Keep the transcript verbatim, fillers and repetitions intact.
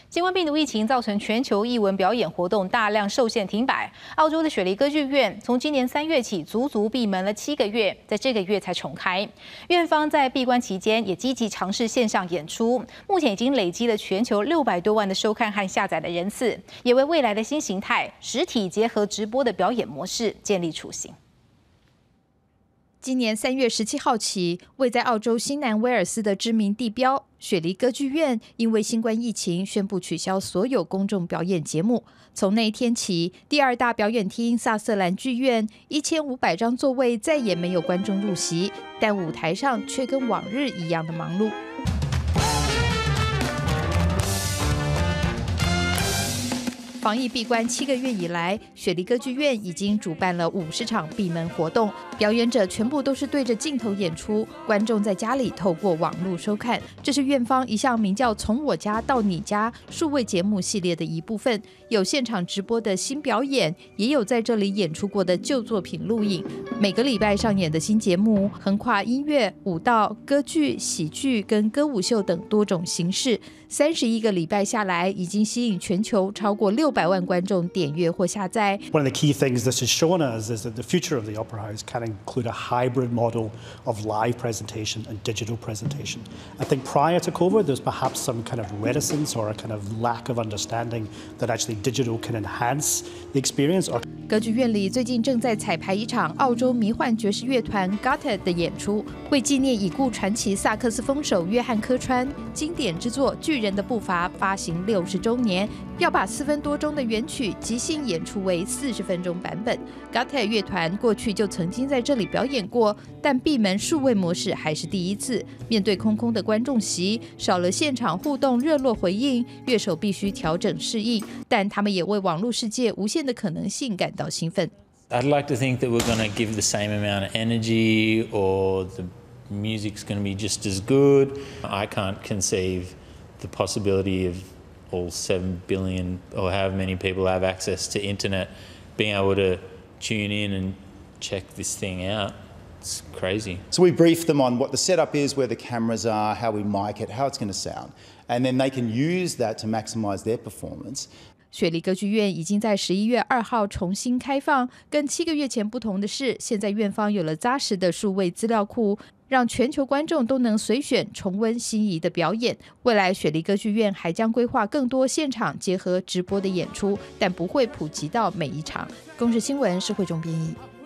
新冠病毒疫情造成全球艺文表演活动大量受限停摆。澳洲的雪梨歌剧院从今年三月起足足闭门了七个月，在这个月才重开。院方在闭关期间也积极尝试线上演出，目前已经累积了全球六百多万的收看和下载的人次，也为未来的新形态实体结合直播的表演模式建立雏形。 今年三月十七号起，位在澳洲新南威尔斯的知名地标雪梨歌剧院，因为新冠疫情宣布取消所有公众表演节目。从那一天起，第二大表演厅萨瑟兰剧院一千五百张座位再也没有观众入席，但舞台上却跟往日一样的忙碌。防疫闭关七个月以来，雪梨歌剧院已经主办了五十场闭门活动，表演者全部都是对着镜头演出，观众在家里透过网络收看。这是院方一项名叫"从我家到你家"数位节目系列的一部分，有现场直播的新表演，也有在这里演出过的旧作品录影。每个礼拜上演的新节目横跨音乐、舞蹈、歌剧、喜剧跟歌舞秀等多种形式。三十一个礼拜下来，已经吸引全球超过六百万观众点阅或下载。 One of the key things this has shown us is that the future of the Opera House can include a hybrid model of live presentation and digital presentation. I think prior to COVID, there's perhaps some kind of reticence or a kind of lack of understanding that actually digital can enhance the experience. 歌剧院里最近正在彩排一场澳洲迷幻爵士乐团 Gutter 的演出，为纪念已故传奇萨克斯风手约翰科川经典之作《巨人的步伐》发行六十周年，要把四分多钟的原曲即兴演出为四十分钟版本。Gutter 乐团过去就曾经在这里表演过，但闭门数位模式还是第一次。面对空空的观众席，少了现场互动热络回应，乐手必须调整适应，但他们也为网络世界无限的可能性感到兴奋。 I'd like to think that we're going to give the same amount of energy, or the music's going to be just as good. I can't conceive the possibility of all seven billion or however many people have access to internet being able to tune in and check this thing out. It's crazy. So we brief them on what the setup is, where the cameras are, how we mic it, how it's going to sound. And then they can use that to maximize their performance. 雪梨歌剧院已经在十一月二号重新开放，跟七个月前不同的是，现在院方有了扎实的数位资料库，让全球观众都能随选重温心仪的表演。未来雪梨歌剧院还将规划更多现场结合直播的演出，但不会普及到每一场。公视新闻是慧中编译。